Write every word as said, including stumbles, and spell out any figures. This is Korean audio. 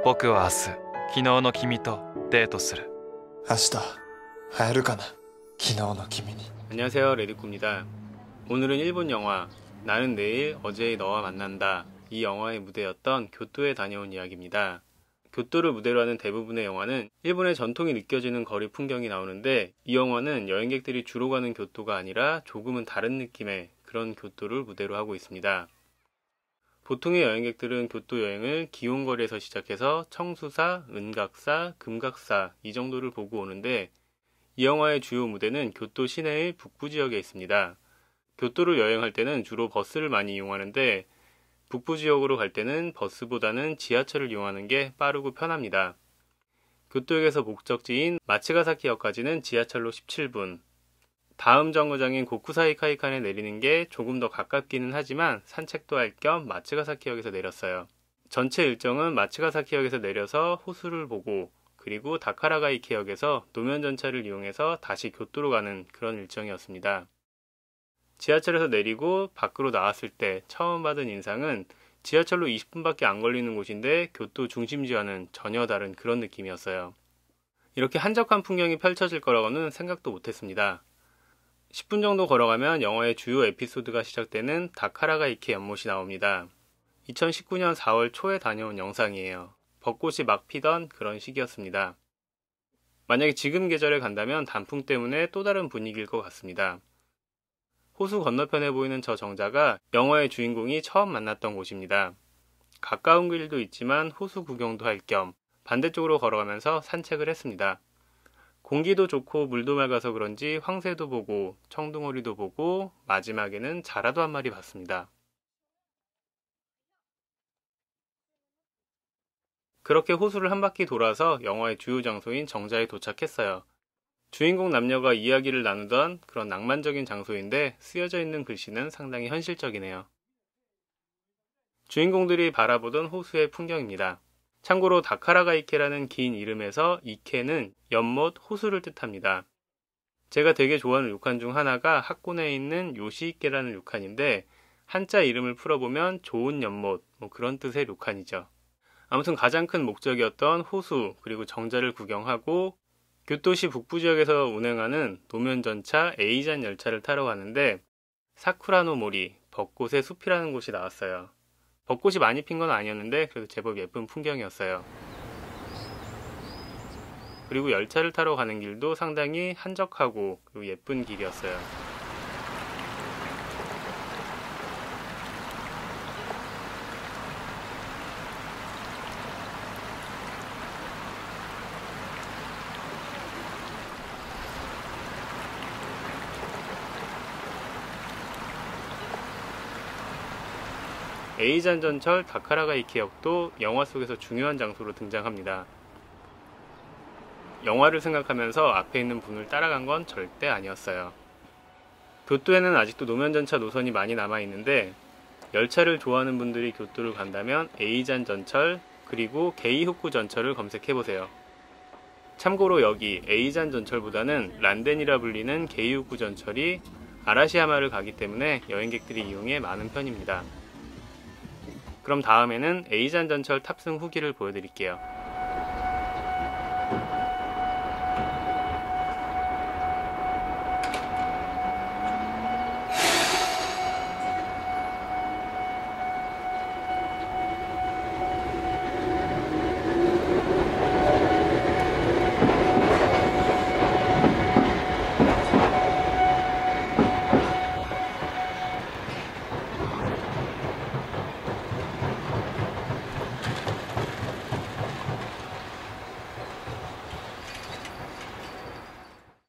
僕は明日、昨日の君とデートする。 明日会えるかな昨日の君に。 안녕하세요, 레디쿠입니다. 오늘은 일본 영화 나는 내일 어제의 너와 만난다, 이 영화의 무대였던 교토에 다녀온 이야기입니다. 교토를 무대로 하는 대부분의 영화는 일본의 전통이 느껴지는 거리 풍경이 나오는데, 이 영화는 여행객들이 주로 가는 교토가 아니라 조금은 다른 느낌의 그런 교토를 무대로 하고 있습니다. 보통의 여행객들은 교토 여행을 기온거리에서 시작해서 청수사, 은각사, 금각사 이 정도를 보고 오는데, 이 영화의 주요 무대는 교토 시내의 북부 지역에 있습니다. 교토를 여행할 때는 주로 버스를 많이 이용하는데, 북부 지역으로 갈 때는 버스보다는 지하철을 이용하는 게 빠르고 편합니다. 교토역에서 목적지인 마츠가사키역까지는 지하철로 십칠 분, 다음 정거장인 고쿠사이 카이칸에 내리는 게 조금 더 가깝기는 하지만 산책도 할 겸 마츠가사키역에서 내렸어요. 전체 일정은 마츠가사키역에서 내려서 호수를 보고, 그리고 다카라가이케역에서 노면전차를 이용해서 다시 교토로 가는 그런 일정이었습니다. 지하철에서 내리고 밖으로 나왔을 때 처음 받은 인상은 지하철로 이십 분밖에 안 걸리는 곳인데 교토 중심지와는 전혀 다른 그런 느낌이었어요. 이렇게 한적한 풍경이 펼쳐질 거라고는 생각도 못했습니다. 십 분 정도 걸어가면 영화의 주요 에피소드가 시작되는 다카라가이케 연못이 나옵니다. 이천십구 년 사월 초에 다녀온 영상이에요. 벚꽃이 막 피던 그런 시기였습니다. 만약에 지금 계절에 간다면 단풍 때문에 또 다른 분위기일 것 같습니다. 호수 건너편에 보이는 저 정자가 영화의 주인공이 처음 만났던 곳입니다. 가까운 길도 있지만 호수 구경도 할 겸 반대쪽으로 걸어가면서 산책을 했습니다. 공기도 좋고 물도 맑아서 그런지 황새도 보고 청둥오리도 보고 마지막에는 자라도 한 마리 봤습니다. 그렇게 호수를 한 바퀴 돌아서 영화의 주요 장소인 정자에 도착했어요. 주인공 남녀가 이야기를 나누던 그런 낭만적인 장소인데, 쓰여져 있는 글씨는 상당히 현실적이네요. 주인공들이 바라보던 호수의 풍경입니다. 참고로 다카라가이케라는 긴 이름에서 이케는 연못, 호수를 뜻합니다. 제가 되게 좋아하는 료칸 중 하나가 하코네에 있는 요시이케라는 료칸인데, 한자 이름을 풀어보면 좋은 연못, 뭐 그런 뜻의 료칸이죠. 아무튼 가장 큰 목적이었던 호수 그리고 정자를 구경하고 교토시 북부 지역에서 운행하는 노면전차 에이잔 열차를 타러 가는데, 사쿠라노 모리, 벚꽃의 숲이라는 곳이 나왔어요. 벚꽃이 많이 핀 건 아니었는데 그래도 제법 예쁜 풍경이었어요. 그리고 열차를 타러 가는 길도 상당히 한적하고 그리고 예쁜 길이었어요. 에이잔 전철 다카라가이케역도 영화 속에서 중요한 장소로 등장합니다. 영화를 생각하면서 앞에 있는 분을 따라간 건 절대 아니었어요. 교토에는 아직도 노면전차 노선이 많이 남아있는데, 열차를 좋아하는 분들이 교토를 간다면 에이잔 전철 그리고 게이후쿠 전철을 검색해보세요. 참고로 여기 에이잔 전철보다는 란덴이라 불리는 게이후쿠 전철이 아라시야마를 가기 때문에 여행객들이 이용해 많은 편입니다. 그럼 다음에는 에이잔 전철 탑승 후기를 보여드릴게요.